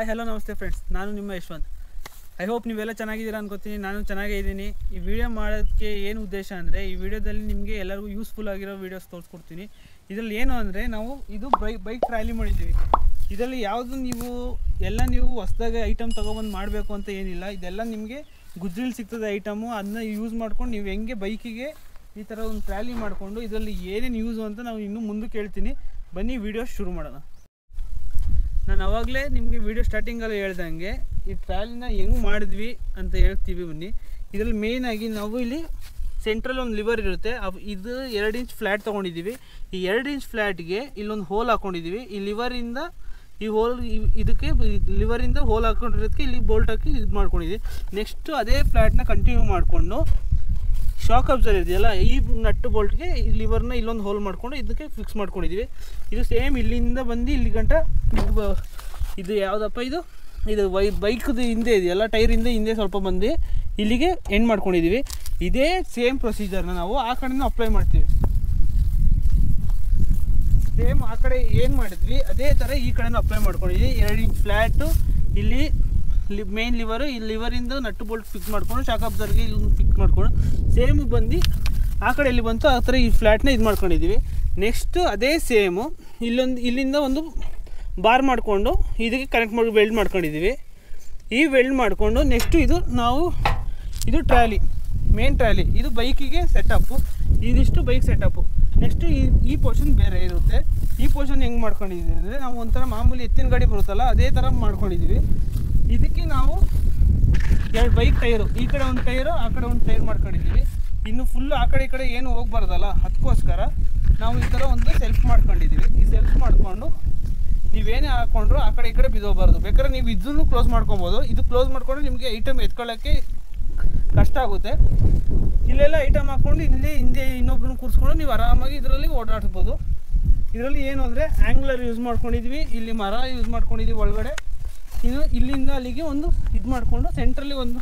Hi hello ನಮಸ್ತೆ friends, ನಾನು ನಿಮ್ಮ ಯಶವಂತ್. ಐ ಹೋಪ್ ನೀವೆಲ್ಲ ಚೆನ್ನಾಗಿದ್ದೀರಾ ಅನ್ಕೋತೀನಿ. ನಾನು ಚೆನ್ನಾಗೇ ಇದ್ದೀನಿ. ಈ ವಿಡಿಯೋ ಮಾಡೋದಕ್ಕೆ ಏನು ಉದ್ದೇಶ ಅಂದರೆ, ಈ ವಿಡಿಯೋದಲ್ಲಿ ನಿಮಗೆ ಎಲ್ಲರಿಗೂ ಯೂಸ್ಫುಲ್ ಆಗಿರೋ ವೀಡಿಯೋಸ್ ತೋರಿಸ್ಕೊಡ್ತೀನಿ. ಇದರಲ್ಲಿ ಏನು ಅಂದರೆ, ನಾವು ಇದು ಬೈಕ್ ಟ್ರಾಲಿ ಮಾಡಿದ್ದೀವಿ. ಇದರಲ್ಲಿ ಯಾವುದು ನೀವು ಹೊಸದಾಗಿ ಐಟಮ್ ತೊಗೊಬಂದು ಮಾಡಬೇಕು ಅಂತ ಏನಿಲ್ಲ. ಇದೆಲ್ಲ ನಿಮಗೆ ಗುಜ್ರಲ್ಲಿ ಸಿಗ್ತದೆ ಐಟಮು. ಅದನ್ನ ಯೂಸ್ ಮಾಡ್ಕೊಂಡು ನೀವು ಹೆಂಗೆ ಬೈಕಿಗೆ ಈ ಥರ ಒಂದು ಟ್ರಾಲಿ ಮಾಡಿಕೊಂಡು ಇದರಲ್ಲಿ ಏನೇನು ಯೂಸು ಅಂತ ನಾವು ಇನ್ನೂ ಮುಂದಕ್ಕೆ ಹೇಳ್ತೀನಿ. ಬನ್ನಿ ವಿಡಿಯೋ ಶುರು ಮಾಡೋಣ. ನಾನು ಅವಾಗಲೇ ನಿಮಗೆ ವಿಡಿಯೋ ಸ್ಟಾರ್ಟಿಂಗಲ್ಲಿ ಹೇಳ್ದಂಗೆ ಈ ಟ್ರಾಲಿನ ಹೆಂಗೆ ಮಾಡಿದ್ವಿ ಅಂತ ಹೇಳ್ತೀವಿ. ಬನ್ನಿ, ಇದರಲ್ಲಿ ಮೇಯ್ನಾಗಿ ನಾವು ಇಲ್ಲಿ ಸೆಂಟ್ರಲ್ಲಿ ಒಂದು ಲಿವರ್ ಇರುತ್ತೆ. ಇದು 2 ಇಂಚ್ ಫ್ಲ್ಯಾಟ್ ತೊಗೊಂಡಿದ್ದೀವಿ. ಈ 2 ಇಂಚ್ ಫ್ಲ್ಯಾಟ್ಗೆ ಇಲ್ಲೊಂದು ಹೋಲ್ ಹಾಕ್ಕೊಂಡಿದ್ದೀವಿ. ಈ ಲಿವರಿಂದ ಈ ಹೋಲ್ ಇದಕ್ಕೆ ಲಿವರಿಂದ ಹೋಲ್ ಹಾಕ್ಕೊಂಡಿರೋದಕ್ಕೆ ಇಲ್ಲಿ ಬೋಲ್ಟ್ ಹಾಕಿ ಇದು ಮಾಡ್ಕೊಂಡಿದ್ದೀವಿ. ನೆಕ್ಸ್ಟು ಅದೇ ಫ್ಲ್ಯಾಟ್ನ ಕಂಟಿನ್ಯೂ ಮಾಡಿಕೊಂಡು ಶಾಕ್ ಅಬ್ಸರ್ವ್ ಇದೆಯಲ್ಲ, ಈ ನಟ್ಟು ಬೋಲ್ಟ್ಗೆ ಈ ಲಿವರ್ನ ಇಲ್ಲೊಂದು ಹೋಲ್ ಮಾಡಿಕೊಂಡು ಇದಕ್ಕೆ ಫಿಕ್ಸ್ ಮಾಡ್ಕೊಂಡಿದ್ದೀವಿ. ಇದು ಸೇಮ್ ಇಲ್ಲಿಂದ ಬಂದು ಇಲ್ಲಿ ಗಂಟ ಇದು ಯಾವುದಪ್ಪ ಇದು ಬೈಕ್ದು ಹಿಂದೆ ಇದೆಯಲ್ಲ, ಟೈರಿಂದ ಹಿಂದೆ ಸ್ವಲ್ಪ ಬಂದು ಇಲ್ಲಿಗೆ ಎಂಡ್ ಮಾಡ್ಕೊಂಡಿದ್ದೀವಿ. ಇದೇ ಸೇಮ್ ಪ್ರೊಸೀಜರ್ನ ನಾವು ಆ ಕಡೆನೂ ಅಪ್ಲೈ ಮಾಡ್ತೀವಿ. ಸೇಮ್ ಆ ಕಡೆ ಏನು ಮಾಡಿದ್ವಿ ಅದೇ ಥರ ಈ ಕಡೆನೂ ಅಪ್ಲೈ ಮಾಡ್ಕೊಂಡಿದ್ವಿ. 2 ಇಂಚ್ ಫ್ಲ್ಯಾಟು ಇಲ್ಲಿ ಮೇನ್ ಲಿವರು, ಈ ಲಿವರಿಂದ ನಟ್ಟು ಬೋಲ್ಟ್ ಫಿಕ್ಸ್ ಮಾಡ್ಕೊಂಡು ಶಾಕ್ ಅಬ್ಸರ್ವ್ಗೆ ಇಲ್ಲಿ ಫಿಕ್ಸ್ ಮಾಡ್ಕೊಂಡು ಸೇಮ್ ಬಂದು ಆ ಕಡೆ ಇಲ್ಲಿ ಬಂತು ಆ ಥರ ಈ ಫ್ಲ್ಯಾಟ್ನ ಇದು ಮಾಡ್ಕೊಂಡಿದ್ದೀವಿ. ನೆಕ್ಸ್ಟು ಅದೇ ಸೇಮು ಇಲ್ಲಿಂದ ಒಂದು ಬಾರ್ ಮಾಡಿಕೊಂಡು ಇದಕ್ಕೆ ಕನೆಕ್ಟ್ ಮಾಡಿ ವೆಲ್ಡ್ ಮಾಡ್ಕೊಂಡಿದ್ದೀವಿ. ಈ ವೆಲ್ಡ್ ಮಾಡಿಕೊಂಡು ನೆಕ್ಸ್ಟು ಇದು ಟ್ರಾಲಿ, ಮೇನ್ ಟ್ರಾಲಿ, ಇದು ಬೈಕಿಗೆ ಸೆಟಪ್ಪು. ಇದಿಷ್ಟು ಬೈಕ್ ಸೆಟಪ್ಪು. ನೆಕ್ಸ್ಟು ಈ ಪೋರ್ಷನ್ ಬೇರೆ ಇರುತ್ತೆ. ಈ ಪೋರ್ಷನ್ ಹೆಂಗೆ ಮಾಡ್ಕೊಂಡಿದ್ದೀವಿ ಅಂದರೆ, ನಾವು ಒಂಥರ ಮಾಮೂಲಿ ಎತ್ತಿನ ಗಾಡಿ ಬರುತ್ತಲ್ಲ ಅದೇ ಥರ ಮಾಡ್ಕೊಂಡಿದ್ದೀವಿ. ಇದಕ್ಕೆ ನಾವು 2 ಬೈಕ್ ಟೈರು, ಈ ಕಡೆ ಒಂದು ಟೈರು ಆ ಕಡೆ ಒಂದು ಟೈರ್ ಮಾಡ್ಕೊಂಡಿದ್ದೀವಿ. ಇನ್ನು ಫುಲ್ಲು ಆ ಕಡೆ ಈ ಕಡೆ ಏನು ಹೋಗ್ಬಾರ್ದಲ್ಲ, ಅದಕ್ಕೋಸ್ಕರ ನಾವು ಈ ಥರ ಒಂದು ಸೆಲ್ಫ್ ಮಾಡ್ಕೊಂಡಿದ್ದೀವಿ. ಈ ಸೆಲ್ಫ್ ಮಾಡಿಕೊಂಡು ನೀವೇನೇ ಹಾಕ್ಕೊಂಡ್ರು ಆ ಕಡೆ ಈ ಕಡೆ ಬಿದ್ದೋಗ್ಬಾರ್ದು. ಬೇಕಾದ್ರೆ ನೀವು ಇದನ್ನು ಕ್ಲೋಸ್ ಮಾಡ್ಕೊಬೋದು. ಇದು ಕ್ಲೋಸ್ ಮಾಡಿಕೊಂಡು ನಿಮಗೆ ಐಟಮ್ ಎತ್ಕೊಳ್ಳೋಕ್ಕೆ ಕಷ್ಟ ಆಗುತ್ತೆ. ಇಲ್ಲೆಲ್ಲ ಐಟಮ್ ಹಾಕ್ಕೊಂಡು ಹಿಂದೆ ಇನ್ನೊಬ್ಬರನ್ನ ಕೂರಿಸ್ಕೊಂಡು ನೀವು ಆರಾಮಾಗಿ ಇದರಲ್ಲಿ ಓಡಾಡ್ಬೋದು. ಇದರಲ್ಲಿ ಏನು ಅಂದರೆ ಆ್ಯಂಗ್ಲರ್ ಯೂಸ್ ಮಾಡ್ಕೊಂಡಿದ್ವಿ, ಇಲ್ಲಿ ಮರ ಯೂಸ್ ಮಾಡ್ಕೊಂಡಿದ್ದೀವಿ ಒಳಗಡೆ. ಇನ್ನು ಇಲ್ಲಿಂದ ಅಲ್ಲಿಗೆ ಒಂದು ಇದು ಮಾಡಿಕೊಂಡು ಸೆಂಟ್ರಲ್ಲಿ ಒಂದು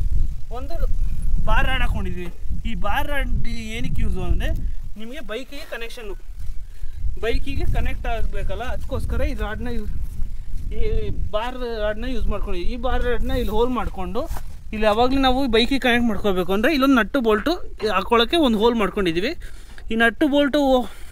ಬಾರ್ ರಾಡ್ ಹಾಕ್ಕೊಂಡಿದ್ವಿ. ಈ ಬಾರ್ ರಾಡ್ ಏನಕ್ಕೆ ಯೂಸು ಅಂದರೆ, ನಿಮಗೆ ಬೈಕಿಗೆ ಕನೆಕ್ಟ್ ಆಗಬೇಕಲ್ಲ, ಅದಕ್ಕೋಸ್ಕರ ಈ ರಾಡ್ನ ಈ ಬಾರ್ ರಾಡ್ನ ಯೂಸ್ ಮಾಡ್ಕೊಂಡಿದ್ವಿ. ಈ ಬಾರ್ ರಾಡ್ನ ಇಲ್ಲಿ ಹೋಲ್ ಮಾಡಿಕೊಂಡು ಇಲ್ಲಿ ಯಾವಾಗಲೂ ನಾವು ಬೈಕಿಗೆ ಕನೆಕ್ಟ್ ಮಾಡ್ಕೋಬೇಕು ಅಂದರೆ ಇಲ್ಲೊಂದು ನಟ್ಟು ಬೋಲ್ಟು ಹಾಕ್ಕೊಳ್ಳೋಕ್ಕೆ ಒಂದು ಹೋಲ್ ಮಾಡ್ಕೊಂಡಿದ್ದೀವಿ. ಈ ನಟ್ಟು ಬೋಲ್ಟು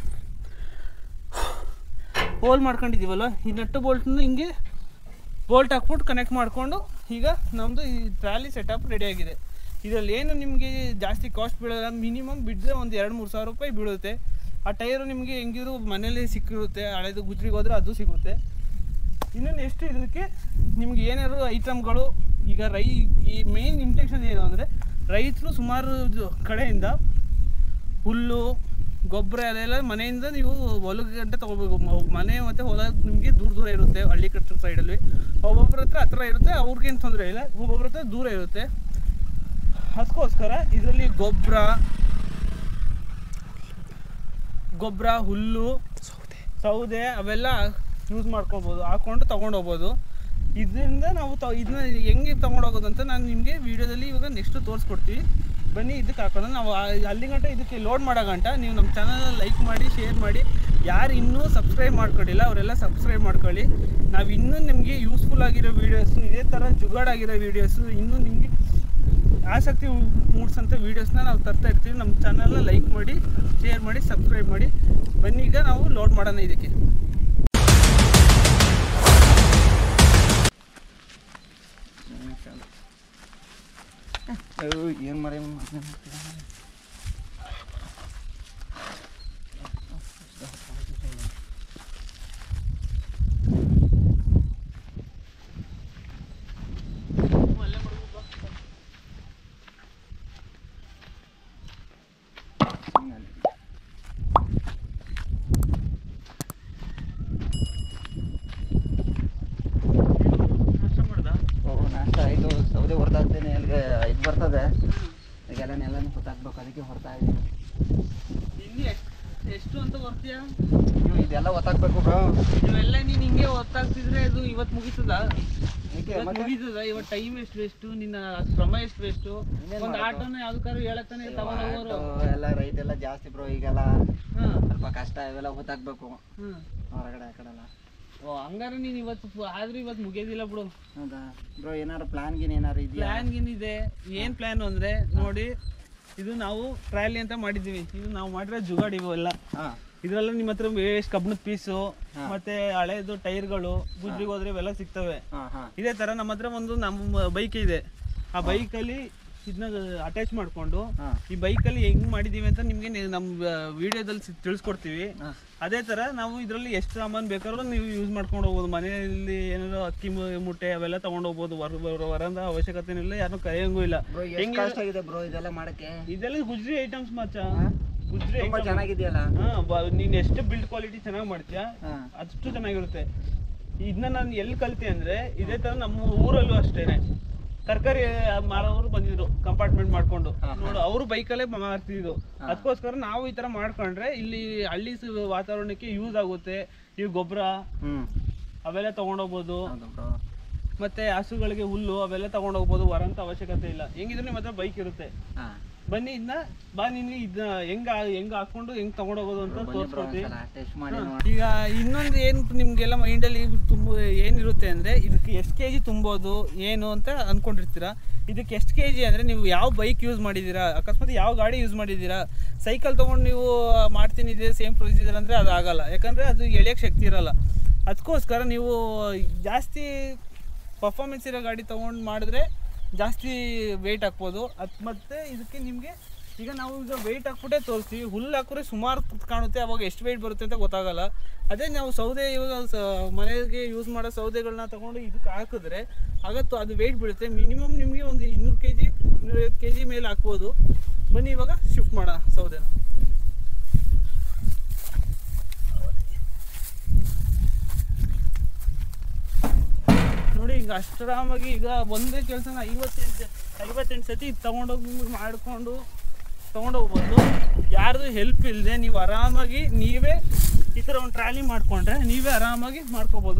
ಹೋಲ್ ಮಾಡ್ಕೊಂಡಿದ್ದೀವಲ್ಲ, ಈ ನಟ್ಟು ಬೋಲ್ಟನ್ನ ಹಿಂಗೆ ಬೋಲ್ಟ್ ಹಾಕ್ಬಿಟ್ಟು ಕನೆಕ್ಟ್ ಮಾಡಿಕೊಂಡು ಈಗ ನಮ್ಮದು ಈ ಟ್ರಾಲಿ ಸೆಟಪ್ ರೆಡಿಯಾಗಿದೆ. ಇದರಲ್ಲಿ ಏನು ನಿಮಗೆ ಜಾಸ್ತಿ ಕಾಸ್ಟ್ ಬೀಳೋಲ್ಲ. ಮಿನಿಮಮ್ ಬಿಟ್ಟರೆ ಒಂದು 2-3 ಸಾವಿರ ರೂಪಾಯಿ ಬೀಳುತ್ತೆ. ಆ ಟೈರು ನಿಮಗೆ ಹೆಂಗಿದ್ರು ಮನೇಲಿ ಸಿಕ್ಕಿರುತ್ತೆ, ಹಳೇದು ಗುಜ್ರಿಗೆ ಹೋದರೆ ಅದು ಸಿಗುತ್ತೆ. ಇನ್ನು ನೆಕ್ಸ್ಟ್ ಇದಕ್ಕೆ ನಿಮ್ಗೆ ಏನಾದ್ರು ಐಟಮ್ಗಳು ಈಗ ಈ ಮೇನ್ ಇಂಟೆನ್ಷನ್ ಏನು ಅಂದರೆ, ರೈತರು ಸುಮಾರು ಕಡೆಯಿಂದ ಹುಲ್ಲು ಗೊಬ್ಬರ ಅದೆಲ್ಲ ಮನೆಯಿಂದ ನೀವು ಹೊಲದ ಗಂಟೆ ತೊಗೋಬೇಕು. ಮನೆ ಮತ್ತು ಹೊಲ ನಿಮಗೆ ದೂರ ಇರುತ್ತೆ. ಹಳ್ಳಿ ಕಟ್ಟಡ ಸೈಡಲ್ಲಿ ಒಬ್ಬೊಬ್ಬರ ಹತ್ರ ಇರುತ್ತೆ, ಅವ್ರಿಗೇನು ತೊಂದರೆ ಇಲ್ಲ. ಒಬ್ಬೊಬ್ಬರ ಹತ್ರ ದೂರ ಇರುತ್ತೆ. ಅದಕ್ಕೋಸ್ಕರ ಇದರಲ್ಲಿ ಗೊಬ್ಬರ ಹುಲ್ಲು ಸೌದೆ ಅವೆಲ್ಲ ಯೂಸ್ ಮಾಡ್ಕೊಬೋದು, ಹಾಕ್ಕೊಂಡು ತೊಗೊಂಡೋಗ್ಬೋದು. ಇದರಿಂದ ನಾವು ಇದನ್ನ ಹೆಂಗೆ ತೊಗೊಂಡೋಗೋದು ಅಂತ ನಾನು ನಿಮಗೆ ವೀಡಿಯೋದಲ್ಲಿ ಇವಾಗ ನೆಕ್ಸ್ಟು ತೋರಿಸ್ಕೊಡ್ತೀವಿ. ಬನ್ನಿ, ಇದಕ್ಕೆ ಹಾಕೋಣ. ನಾವು ಅಲ್ಲಿ ಗಂಟ ಇದಕ್ಕೆ ಲೋಡ್ ಮಾಡೋ ಗಂಟ ನೀವು ನಮ್ಮ ಚಾನಲ್ನ ಲೈಕ್ ಮಾಡಿ, ಶೇರ್ ಮಾಡಿ. ಯಾರು ಇನ್ನೂ ಸಬ್ಸ್ಕ್ರೈಬ್ ಮಾಡ್ಕೊಂಡಿಲ್ಲ ಅವರೆಲ್ಲ ಸಬ್ಸ್ಕ್ರೈಬ್ ಮಾಡ್ಕೊಳ್ಳಿ. ನಾವು ಇನ್ನೂ ನಿಮಗೆ ಯೂಸ್ಫುಲ್ ಆಗಿರೋ ವೀಡಿಯೋಸು, ಇದೇ ಥರ ಜುಗಾಡಾಗಿರೋ ವೀಡಿಯೋಸು, ಇನ್ನೂ ನಿಮಗೆ ಆಸಕ್ತಿ ಮೂಡಿಸೋಂಥ ವೀಡಿಯೋಸ್ನ ನಾವು ತರ್ತಾ ಇರ್ತೀವಿ. ನಮ್ಮ ಚಾನಲ್ನ ಲೈಕ್ ಮಾಡಿ, ಶೇರ್ ಮಾಡಿ, ಸಬ್ಸ್ಕ್ರೈಬ್ ಮಾಡಿ. ಬನ್ನಿ, ಈಗ ನಾವು ಲೋಡ್ ಮಾಡೋಣ ಇದಕ್ಕೆ. ಏನು ಮಾಡಿ ಸೌದೆ ಹೊರತಾಗ್ತೇನೆ. ಅಲ್ಲಿಗೆ ಇದು ಬರ್ತದೆ, ಎಲ್ಲನೂ ಹೊತ್ತಾಕ್ಬೇಕು. ಅದಕ್ಕೆ ಹೊರ್ತಾ ಇದ್ದೀನಿ. ಇಲ್ಲಿ ಎಷ್ಟು ಅಂತ ಬರ್ತೀಯಾ? ಇದೆಲ್ಲ ಹೊತ್ತಾಕ್ಬೇಕು ಬ್ರೋ. ಇವೆಲ್ಲ ನೀನು ಹಿಂಗೆ ಹೊತ್ತಾಗ್ತಿದ್ರೆ ಅದು ಇವತ್ತು ಮುಗೀತದ? ಇವತ್ತು ಟೈಮ್ ಎಷ್ಟು ವೇಸ್ಟು, ನಿನ್ನ ಶ್ರಮ ಎಷ್ಟು ವೇಸ್ಟು? ಒಂದು ಆಟೋನ ಯಾವ್ದಕ್ಕಾರು ಹೇಳತ್ತಾನೆ ತಗೊಂಡೋಗೋರು ಎಲ್ಲ ರೈಟ್ ಎಲ್ಲ ಜಾಸ್ತಿ ಬ್ರೋ. ಈಗೆಲ್ಲ ಸ್ವಲ್ಪ ಕಷ್ಟ, ಇವೆಲ್ಲ ಹೊತ್ತಾಕ್ಬೇಕು ಹೊರಗಡೆ ಆ ಕಡೆಲ್ಲ. ಓ ಹಂಗಾರೆ ನೀನು ಆದ್ರೂ ಇವತ್ತು ಮುಗಿಯೋದಿಲ್ಲ ಬಿಡು. ಹೌದಾ ಬ್ರೋ, ಏನಾರು ಪ್ಲಾನ್ ಗಿನ್ ಏನಾರು ಇದೆಯಾ? ಪ್ಲಾನ್ ಗಿನ್ ಏನು ಪ್ಲಾನ್ ಅಂದರೆ ನೋಡಿ, ಇದು ನಾವು ಟ್ರಯಲ್ ಅಂತ ಮಾಡಿದ್ದೀವಿ. ಇದು ನಾವು ಮಾಡಿರೋ ಜುಗಾಡಿ ಇವೆಲ್ಲ. ಇದರಲ್ಲ ನಿಮ್ಮ ಹತ್ರ ವೇಸ್ಟ್ ಕಬ್ಬಿಣದ ಪೀಸು ಮತ್ತೆ ಹಳೇದು ಟೈರ್ಗಳು ಗುಜ್ರಿಗೆ ಹೋದ್ರೆ ಇವೆಲ್ಲ ಸಿಗ್ತವೆ. ಇದೇ ತರ ನಮ್ಮ ಹತ್ರ ಒಂದು ನಮ್ಮ ಬೈಕ್ ಇದೆ. ಆ ಬೈಕಲ್ಲಿ ಇದನ್ನ ಅಟ್ಯಾಚ್ ಮಾಡಿಕೊಂಡು ಈ ಬೈಕಲ್ಲಿ ಹೆಂಗ್ ಮಾಡಿದೀವಿ ಅಂತ ನಿಮ್ಗೆ ನಮ್ಮ ವಿಡಿಯೋದಲ್ಲಿ ತಿಳಿಸ್ಕೊಡ್ತೀವಿ. ಅದೇ ತರ ನಾವು ಇದರಲ್ಲಿ ಎಷ್ಟು ಸಾಮಾನು ಬೇಕಾದ್ರೂ ನೀವು ಯೂಸ್ ಮಾಡ್ಕೊಂಡು ಹೋಗ್ಬೋದು. ಮನೆಯಲ್ಲಿ ಏನಾದ್ರು ಅಕ್ಕಿ ಮುಟ್ಟೆ ಅವೆಲ್ಲ ತಗೊಂಡು ಹೋಗ್ಬೋದು. ಹೊರಂದ ಅವಶ್ಯಕತೆ ಇಲ್ಲ, ಯಾರು ಕರೆಯಂಗೂ ಇಲ್ಲ. ಬ್ರೋ ಇದೆಲ್ಲ ಮಾಡಕ್ಕೆ ಇದೆಲ್ಲ ಗುಜ್ರಿ ಐಟಮ್ಸ್ ಮಾಚ. ಗುಜ್ರಿ ಚೆನ್ನಾಗಿದೆಯಲ್ಲ. ನೀನ್ ಎಷ್ಟು ಬಿಲ್ಡ್ ಕ್ವಾಲಿಟಿ ಚೆನ್ನಾಗಿ ಮಾಡ್ತೀಯಾ ಅಷ್ಟು ಚೆನ್ನಾಗಿರುತ್ತೆ. ಇದನ್ನ ನಾನು ಎಲ್ಲಿ ಕಲ್ತೆ ಅಂದ್ರೆ ಇದೇ ತರ ನಮ್ಮ ಊರಲ್ಲೂ ಅಷ್ಟೇನೆ ತರಕಾರಿ ಮಾರೋರು ಬಂದಿದ್ರು ಕಂಪಾರ್ಟ್ಮೆಂಟ್ ಮಾಡ್ಕೊಂಡು. ನೋಡು ಅವರು ಬೈಕಲ್ಲೇ ಮಾರ್ತಿದ್ರು. ಅದಕ್ಕೋಸ್ಕರ ನಾವು ಈ ತರ ಮಾಡ್ಕೊಂಡ್ರೆ ಇಲ್ಲಿ ಹಳ್ಳಿ ವಾತಾವರಣಕ್ಕೆ ಯೂಸ್ ಆಗುತ್ತೆ. ಇವು ಗೊಬ್ಬರ ಅವೆಲ್ಲ ತಗೊಂಡೋಗ್ಬೋದು. ಮತ್ತೆ ಹಸುಗಳಿಗೆ ಹುಲ್ಲು ಅವೆಲ್ಲ ತಗೊಂಡೋಗ್ಬೋದು. ಹೊರಂತ ಅವಶ್ಯಕತೆ ಇಲ್ಲ. ಹೆಂಗಿದ್ರು ನಿಮ್ಮ ಹತ್ರ ಬೈಕ್ ಇರುತ್ತೆ. ಬನ್ನಿ ನಿನ್ಗೆ ಇದನ್ನ ಹೆಂಗ್ ಹಾಕೊಂಡು ಹೆಂಗ್ ತಗೊಂಡೋಗೋದು ಅಂತ ತೋರಿಸ್ಕೊಡ್ತೀವಿ. ಈಗ ಇನ್ನೊಂದು ಏನು ನಿಮ್ಗೆಲ್ಲ ಮೈಂಡಲ್ಲಿ ತುಂಬ ಏನಿರುತ್ತೆ ಅಂದ್ರೆ ಇದಕ್ಕೆ ಎಷ್ಟು ಕೆಜಿ ತುಂಬೋದು ಏನು ಅಂತ ಅನ್ಕೊಂಡಿರ್ತೀರಾ. ಇದಕ್ಕೆ ಎಷ್ಟು ಕೆಜಿ ಅಂದ್ರೆ ನೀವು ಯಾವ ಬೈಕ್ ಯೂಸ್ ಮಾಡಿದ್ದೀರಾ, ಅಕಸ್ಮಾತ್ ಯಾವ ಗಾಡಿ ಯೂಸ್ ಮಾಡಿದ್ದೀರಾ. ಸೈಕಲ್ ತೊಗೊಂಡು ನೀವು ಮಾಡ್ತೀನಿ ಇದೆ ಸೇಮ್ ಪ್ರೊಸೀಜರ್ ಅಂದರೆ ಅದು ಆಗಲ್ಲ. ಯಾಕಂದರೆ ಅದು ಎಳೆಯೋಕ್ಕೆ ಶಕ್ತಿ ಇರಲ್ಲ. ಅದಕ್ಕೋಸ್ಕರ ನೀವು ಜಾಸ್ತಿ ಪರ್ಫಾರ್ಮೆನ್ಸ್ ಇರೋ ಗಾಡಿ ತೊಗೊಂಡು ಮಾಡಿದ್ರೆ ಜಾಸ್ತಿ ವೆಯ್ಟ್ ಹಾಕ್ಬೋದು. ಮತ್ತು ಇದಕ್ಕೆ ನಿಮಗೆ ಈಗ ನಾವು ಈಗ ವೆಯ್ಟ್ ಹಾಕ್ಬಿಟ್ಟೆ ತೋರಿಸ್ತೀವಿ. ಹುಲ್ಲು ಹಾಕಿದ್ರೆ ಸುಮಾರು ಕಾಣುತ್ತೆ, ಅವಾಗ ಎಷ್ಟು ವೆಯ್ಟ್ ಬರುತ್ತೆ ಅಂತ ಗೊತ್ತಾಗಲ್ಲ. ಅದೇ ನಾವು ಸೌದೆ ಇವಾಗ ಮನೆಗೆ ಯೂಸ್ ಮಾಡೋ ಸೌದೆಗಳನ್ನ ತೊಗೊಂಡು ಇದಕ್ಕೆ ಹಾಕಿದ್ರೆ ಆಗತ್ತು ಅದು ವೆಯ್ಟ್ ಬೀಳುತ್ತೆ. ಮಿನಿಮಮ್ ನಿಮಗೆ ಒಂದು 200 kg 250 kg ಮೇಲೆ ಹಾಕ್ಬೋದು. ಬನ್ನಿ ಇವಾಗ ಶಿಫ್ಟ್ ಮಾಡೋಣ ಸೌದೆನ. ನೋಡಿ ಈಗ ಅಷ್ಟರಾಮಾಗಿ ಈಗ ಒಂದೇ ಕೆಲಸನ 58 ಸತಿ ತಗೊಂಡೋಗಿ ಮಾಡಿಕೊಂಡು ತೊಗೊಂಡೋಗ್ಬೋದು. ಯಾರ್ದು ಹೆಲ್ಪ್ ಇಲ್ಲದೆ ನೀವು ಆರಾಮಾಗಿ ನೀವೇ ಈ ಥರ ಒಂದು ಟ್ರಾಲಿ ಮಾಡಿಕೊಂಡ್ರೆ ನೀವೇ ಆರಾಮಾಗಿ ಮಾಡ್ಕೋಬೋದು.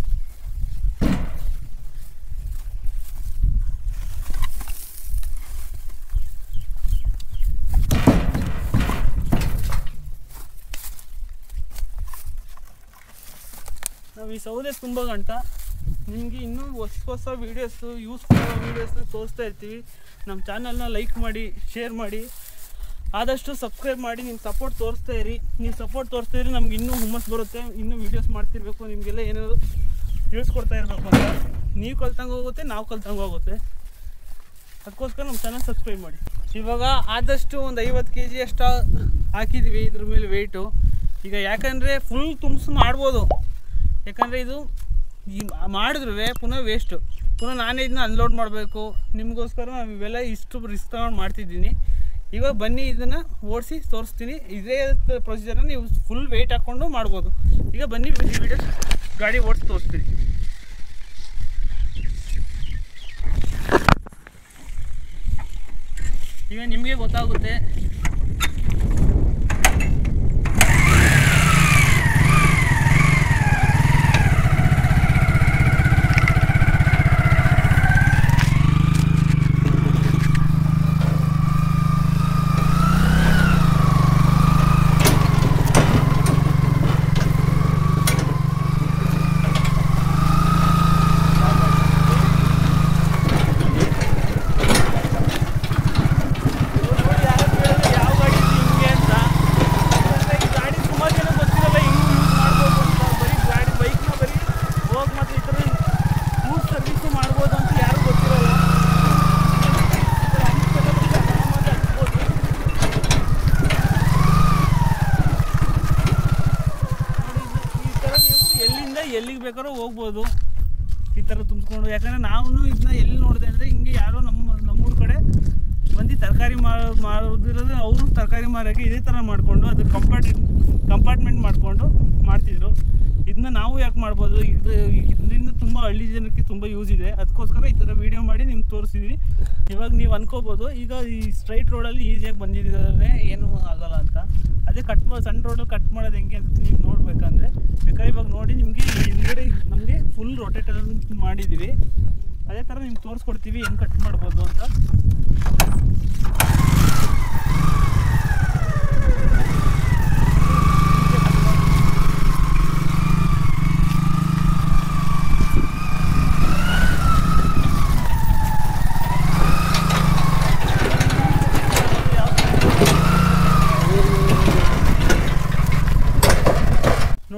ನಾವು ಈ ಸೌದೆ ತುಂಬ ಗಂಟ ನಿಮಗೆ ಇನ್ನೂ ಹೊಸ ವೀಡಿಯೋಸು ಯೂಸ್ಫುಲ್ ವೀಡಿಯೋಸ್ನ ತೋರಿಸ್ತಾ ಇರ್ತೀವಿ. ನಮ್ಮ ಚಾನಲ್ನ ಲೈಕ್ ಮಾಡಿ, ಶೇರ್ ಮಾಡಿ, ಆದಷ್ಟು ಸಬ್ಸ್ಕ್ರೈಬ್ ಮಾಡಿ. ನಿಮ್ಮ ಸಪೋರ್ಟ್ ತೋರಿಸ್ತಾ ಇರಿ. ನೀವು ಸಪೋರ್ಟ್ ತೋರಿಸ್ತಾ ಇರಿ ನಮ್ಗೆ ಇನ್ನೂ ಹುಮ್ಮಸ್ ಬರುತ್ತೆ. ಇನ್ನೂ ವೀಡಿಯೋಸ್ ಮಾಡ್ತಿರ್ಬೇಕು, ನಿಮಗೆಲ್ಲ ಏನಾದರೂ ತಿಳಿಸ್ಕೊಡ್ತಾ ಇರಬೇಕು ಅಂತ. ನೀವು ಕಲ್ತಂಗೆ ಹೋಗುತ್ತೆ, ನಾವು ಕಲ್ತಂಗೆ ಹೋಗುತ್ತೆ. ಅದಕ್ಕೋಸ್ಕರ ನಮ್ಮ ಚಾನಲ್ ಸಬ್ಸ್ಕ್ರೈಬ್ ಮಾಡಿ. ಇವಾಗ ಆದಷ್ಟು ಒಂದು 50 kg ಅಷ್ಟು ಹಾಕಿದ್ವಿ ಇದ್ರ ಮೇಲೆ ವೆಯ್ಟು. ಈಗ ಯಾಕಂದರೆ ಫುಲ್ ತುಂಬಿಸಿ ಮಾಡ್ಬೋದು. ಯಾಕಂದರೆ ಇದು ಮಾಡಿದ್ರೂ ಪುನಃ ವೇಸ್ಟು. ಪುನಃ ನಾನೇ ಇದನ್ನ ಅನ್ಲೋಡ್ ಮಾಡಬೇಕು. ನಿಮಗೋಸ್ಕರ ನಾವು ಇವೆಲ್ಲ ಇಷ್ಟು ರಿಸ್ಕ್ ತಗೊಂಡು ಮಾಡ್ತಿದ್ದೀನಿ. ಇವಾಗ ಬನ್ನಿ ಇದನ್ನು ಓಡಿಸಿ ತೋರಿಸ್ತೀನಿ. ಇದೇ ಪ್ರೊಸೀಜರ್ನ ನೀವು ಫುಲ್ ವೆಯ್ಟ್ ಹಾಕ್ಕೊಂಡು ಮಾಡ್ಬೋದು. ಈಗ ಬನ್ನಿ ವಿಡಿಯೋ ಗಾಡಿ ಓಡಿಸಿ ತೋರಿಸ್ತೀನಿ. ಈಗ ನಿಮಗೆ ಗೊತ್ತಾಗುತ್ತೆ. ಎಲ್ಲಿಗೆ ಬೇಕಾದ್ರೂ ಹೋಗ್ಬೋದು ಈ ಥರ ತುಂಬಿಸ್ಕೊಂಡು. ಯಾಕಂದರೆ ನಾವು ಇದನ್ನ ಎಲ್ಲಿ ನೋಡಿದೆ ಅಂದರೆ ಹಿಂಗೆ ಯಾರೋ ನಮ್ಮೂರ ಕಡೆ ಬಂದು ತರಕಾರಿ ಮಾರೋದಿರೋದು. ಅವರು ತರಕಾರಿ ಮಾರೋಕ್ಕೆ ಇದೇ ಥರ ಮಾಡಿಕೊಂಡು ಅದು ಕಂಪಾರ್ಟ್ಮೆಂಟ್ ಮಾಡಿಕೊಂಡು ಮಾಡ್ತಿದ್ರು. ಇದನ್ನ ನಾವು ಯಾಕೆ ಮಾಡ್ಬೋದು, ಇದರಿಂದ ತುಂಬ ಹಳ್ಳಿ ಜನಕ್ಕೆ ತುಂಬ ಯೂಸ್ ಇದೆ. ಅದಕ್ಕೋಸ್ಕರ ಈ ಥರ ವೀಡಿಯೋ ಮಾಡಿ ನಿಮ್ಗೆ ತೋರಿಸಿದ್ವಿ. ಇವಾಗ ನೀವು ಅನ್ಕೋಬೋದು ಈಗ ಈ ಸ್ಟ್ರೈಟ್ ರೋಡಲ್ಲಿ ಈಸಿಯಾಗಿ ಬಂದಿದ್ದಾರೆ ಏನೂ ಆಗೋಲ್ಲ ಅಂತ. ಅದೇ ಸಣ್ಣ ರೋಡಲ್ಲಿ ಕಟ್ ಮಾಡೋದು ಹೆಂಗೆ ಅಂತ ನೀವು ನೋಡಬೇಕಂದ್ರೆ ಬೇಕಾದ್ರೆ ಇವಾಗ ನೋಡಿ ನಿಮಗೆ ಹಿಂದ್ಗಡೆ ನಮಗೆ ಫುಲ್ ರೊಟೇಟರ್ ಮಾಡಿದ್ದೀವಿ. ಅದೇ ಥರ ನಿಮ್ಗೆ ತೋರಿಸ್ಕೊಡ್ತೀವಿ ಹೆಂಗೆ ಕಟ್ ಮಾಡ್ಬೋದು ಅಂತ.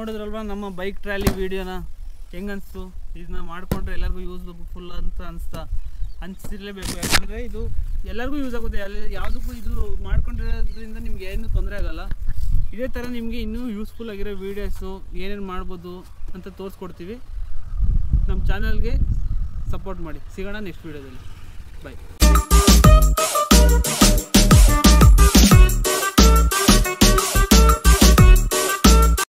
ನೋಡಿದ್ರಲ್ವ ನಮ್ಮ ಬೈಕ್ ಟ್ರ್ಯಾಲಿ ವೀಡಿಯೋನ ಹೆಂಗನ್ನಿಸ್ತು? ಇದನ್ನ ಮಾಡಿಕೊಂಡ್ರೆ ಎಲ್ಲರಿಗೂ ಯೂಸ್ಫುಲ್ ಅಂತ ಅನಿಸಿರಲೇಬೇಕು. ಯಾಕಂದರೆ ಇದು ಎಲ್ಲರಿಗೂ ಯೂಸ್ ಆಗುತ್ತೆ. ಯಾವುದಕ್ಕೂ ಇದು ಮಾಡ್ಕೊಂಡಿರೋದ್ರಿಂದ ನಿಮ್ಗೆ ಏನೂ ತೊಂದರೆ ಆಗೋಲ್ಲ. ಇದೇ ಥರ ನಿಮಗೆ ಇನ್ನೂ ಯೂಸ್ಫುಲ್ ಆಗಿರೋ ವೀಡಿಯೋಸು ಏನೇನು ಮಾಡ್ಬೋದು ಅಂತ ತೋರಿಸ್ಕೊಡ್ತೀವಿ. ನಮ್ಮ ಚಾನಲ್ಗೆ ಸಪೋರ್ಟ್ ಮಾಡಿ. ಸಿಗೋಣ ನೆಕ್ಸ್ಟ್ ವೀಡಿಯೋದಲ್ಲಿ. ಬಾಯ್.